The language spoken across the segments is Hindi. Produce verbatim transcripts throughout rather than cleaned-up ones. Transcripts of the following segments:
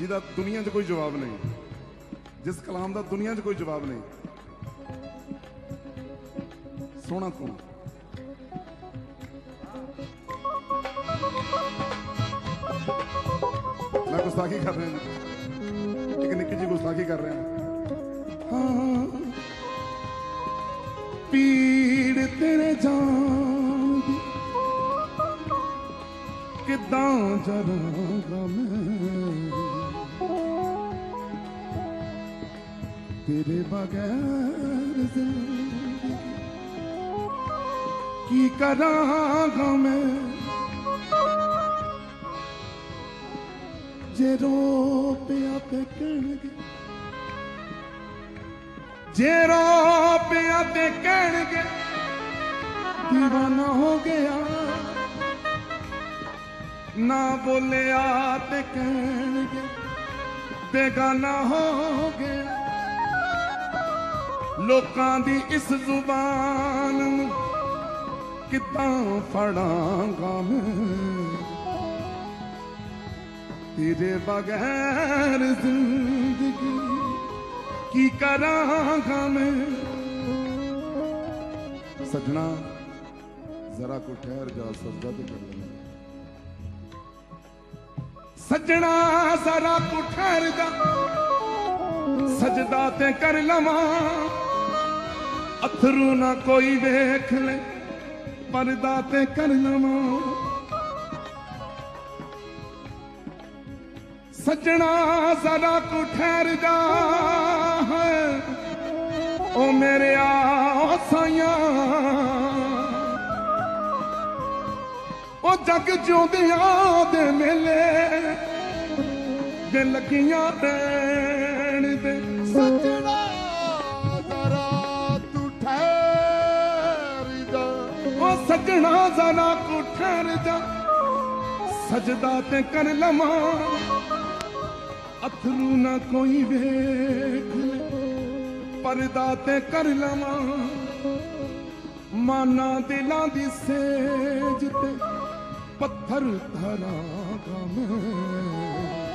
जिहदा दुनिया च कोई जवाब नहीं, जिस कलाम का दुनिया च कोई जवाब नहीं। सोना तू मैं गुस्ताखी कर रहा हूं, एक निक्की जी गुस्ताखी कर रहे हैं। हाँ पीड़ तेरे जान दी किदां जरांगा मैं, तेरे बगैर जिंदगी की करांगा मैं। जे रो पिया ते कहणगे, जे रो पिया ते कहणगे दीवाना हो गया, ना बोलिया ते कहणगे बेगाना हो गया। लोकां दी इस जुबान नूं किदां फड़ांगा मैं, तेरे बगैर जिंदगी की करांगा मैं। सजना जरा को ठहर जा, सजदा तो कर लेना। सजना जरा को ठहर जा, सजदा ते कर लवा। अथरू ना कोई देख ले, पर्दा ते कर लवा। सजना जरा को ठहर जा, है ओ मेरे आसाइया। ओ जग जोदियां दे मेले दे लगियां रहन दे। सजना जरा तू ठहर जा, ओ सजना जरा को ठहर जा, सजदा ते कर लवा। अथरू ना कोई वेख ले, पर्दा ते कर लवा। माना दिलां दी सेज ते पत्थर धरांगा मैं,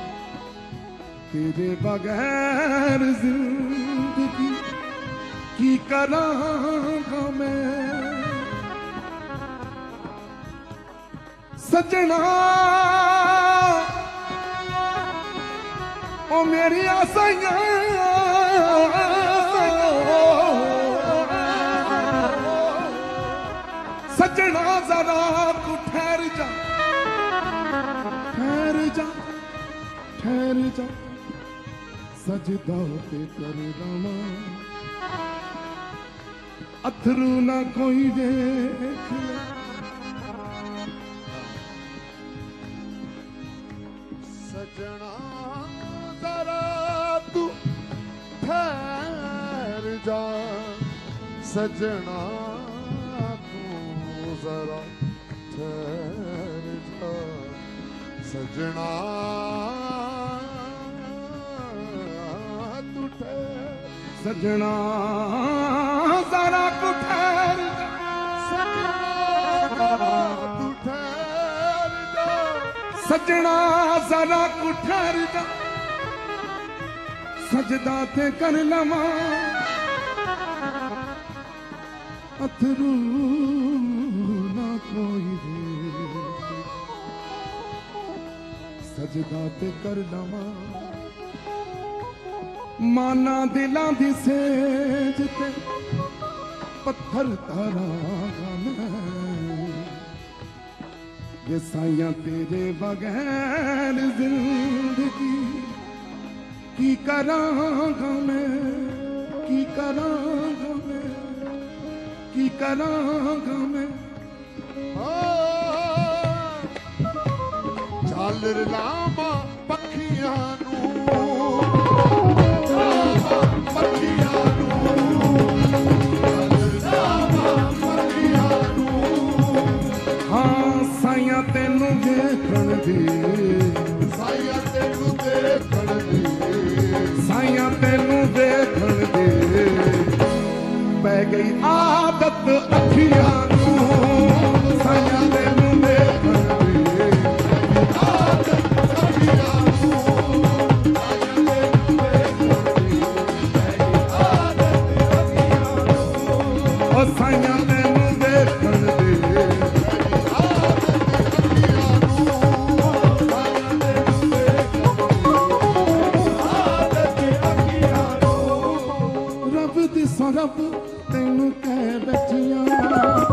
तेरे बगैर जिंदगी की करांगा मैं। सजना ओ मेरी आसाइयां, सजना जरा को ठहर जा, ठहर जा, ठहर जा। सजदा ते कर लवा, अथरू ना कोई देख ले। सजना जरा तू ठहर जा, सजना तू जरा ठहर जा। सजना तू ठहर, सजना जरा को ठहर जा, सजना तू ठहर जा। सजना जरा को ठहर जा, सजदा ते कर लवा। अथरू ना कोई देख, सजदा ते कर लवा। माना दिलां दी सेज ते पत्थर धरांगा मैं, ये साइयां तेरे बगैर जिंदगी की करांगा मैं, की करांगा मैं, की करांगा मैं। चल लामा पखियां नू, पखियां नू, चल लामा पखियां नू। हाँ साइयां तेनू देखण दी, साइयां तेनू देखण दी, साइयां तेनू देखण दी। पै गई आदत अखियां नू, साइयां तेनू देखण दी। आदत अखियां नू, ਰੱਬ ਤੈਨੂੰ ਕਹਿ ਬੈਠੀਆਂ